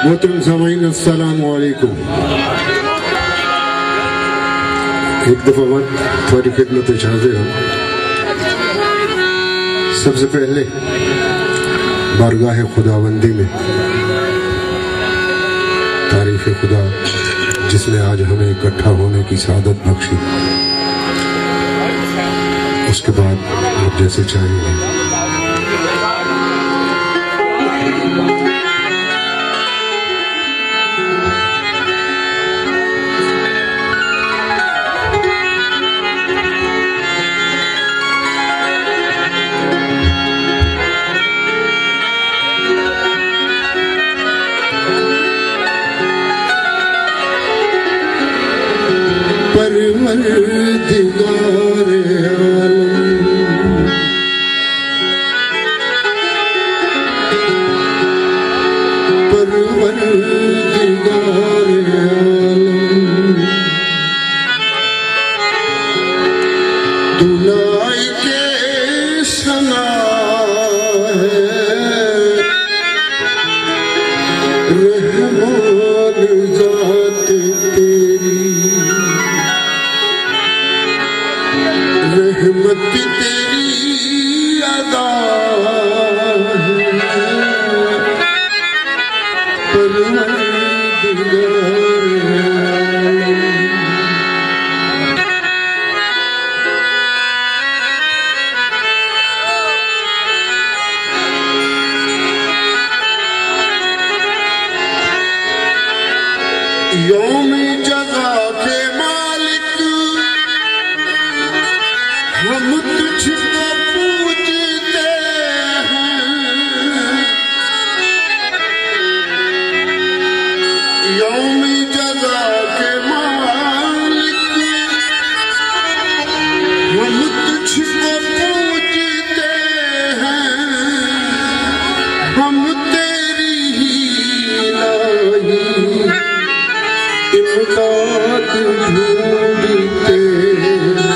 मोहतरम सामाईन अस्सलाम वालेकुम। एक दफ़ा मैं थोड़ी खिदमत में हाज़िर हूँ। सबसे पहले बारगाह खुदाबंदी में तारीफ़ खुदा जिसने आज हमें इकट्ठा होने की सआदत बख्शी, उसके बाद आप जैसे चाहेंगे। परवरदिगार आलम, परवरदिगार आलम, दुलाई के सना है रहमान ज़ात तेरी, रहमत तेरी अदा है यौम जज़ा के मालिक हम तुझको पूजते हैं। यौम जज़ा के मालिक हम तुझको पूजते हैं। हम तेरी ही इलाही इमदाद ढूंढते हैं।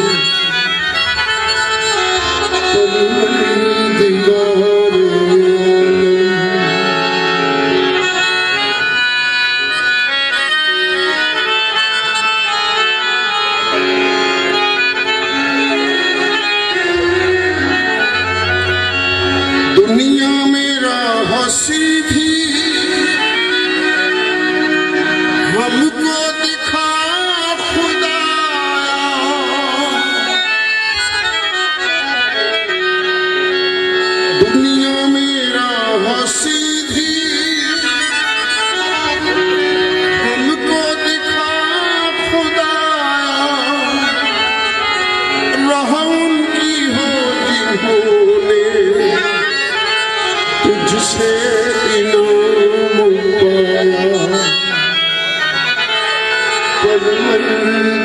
दुनिया मेरा सीधी हमको दिखा खुदा, दुनिया मेरा सीधी हमको दिखा खुदा, रहा उनकी हो जिन्होंने तुझसे इनाम पाया।